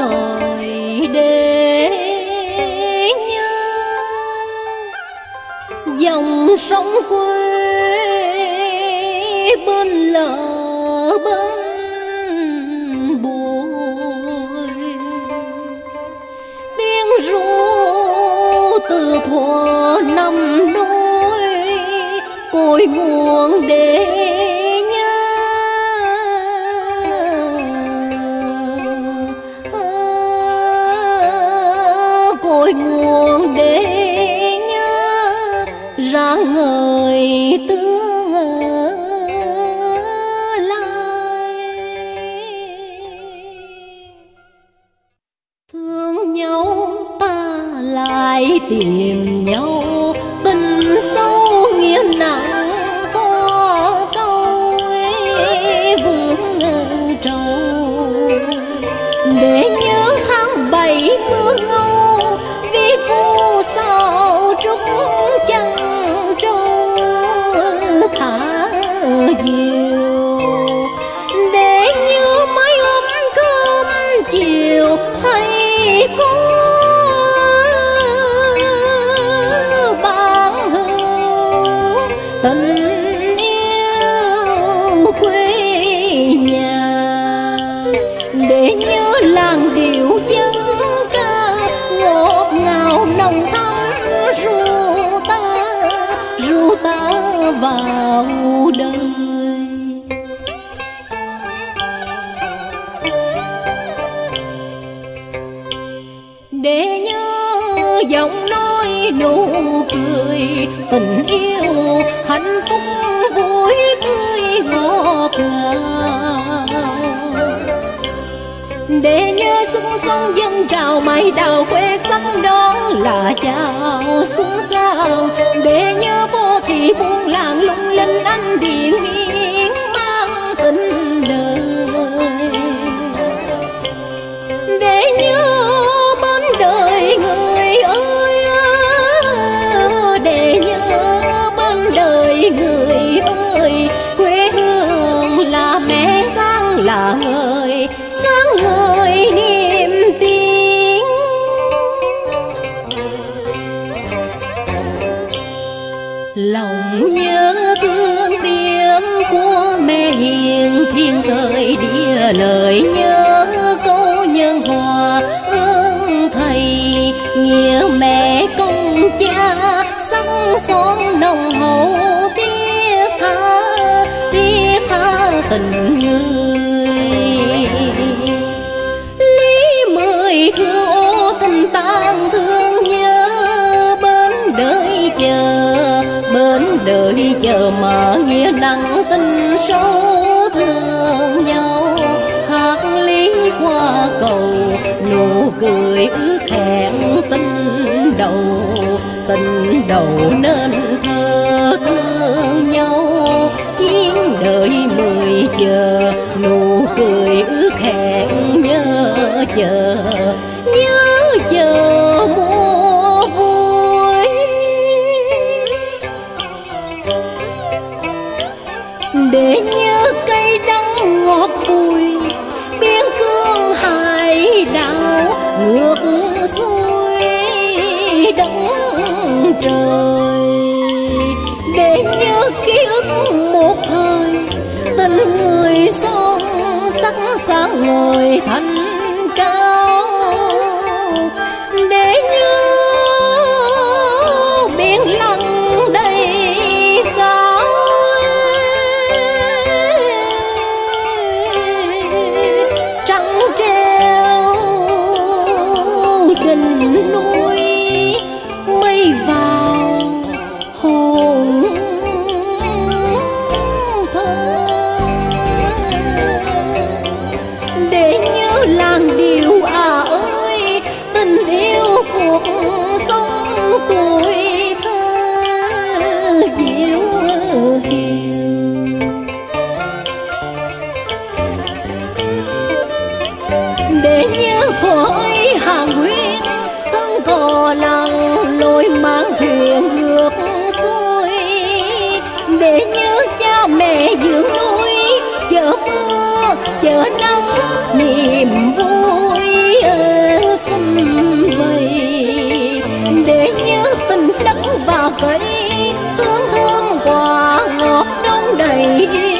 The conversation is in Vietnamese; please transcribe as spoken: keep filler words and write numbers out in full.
thời để nhớ dòng sông quê bên lỡ bên bồi, tiếng ru từ thuở năm nối cội nguồn để nhớ, cội nguồn để nhớ rạng ngời tương lai. Thương nhau ta lại tìm nhau, tình sâu nghĩa nặng hoa câu vương trầu, để nhớ tháng bảy mưa ngâu vi phu sao trúc chân trâu thả diều, để nhớ mái ấm cơm chiều thấy có bạn hữu tình yêu quê nhà, để nhớ làng điệu dân ca ngọt ngào nồng thắm ru ta ru ta vào đời. Để nhớ giọng nói nụ cười tình yêu hạnh phúc vui tươi ngọt ngào, để nhớ xuân xuân dân trào mây đào quê sắp đón là chào xuân sao, để nhớ phố thị buôn làng lung linh ánh điện miên mang tình đời, để nhớ bên đời người ơi, để nhớ bên đời người ơi, quê hương là mẹ sáng là ngời sáng ngời niềm tin. Lòng nhớ thương tiếng của mẹ hiền thiên thời địa lời, nhớ câu nhân hòa ơn thầy nghĩa mẹ công cha sắc son nồng hậu thiết tha thiết tha tình người. Lý mười thương ô tình tang thương nhớ bên đời chờ, bên đời chờ mà nghĩa nặng tình sâu thương nhau. Hát lý qua cầu nụ cười ước hẹn tình đầu, tình đầu nên thơ thương nhau. Chiến đời mười chờ nụ cười ước hẹn nhớ chờ nhớ chờ mùa vui. Để nhớ cây đắng ngọt bùi biên cương hải đảo ngược xuôi đất trời, để nhớ ký ức một thời tình người son sắc sáng ngời thanh cao, để nhớ biển lặng đầy sao trăng treo đỉnh núi mây vào hồn thơ, để nhớ làng điệu à ơi tình yêu cuộc sống tuổi thơ diệu hiền. Để nhớ thuở ấy hàng nguyên thân cò làng lối mang thuyền ngược xuôi, để nhớ cha mẹ dưỡng nuôi chờ mưa chờ nắng niềm vui. cây hương thơm quả ngọt đông đầy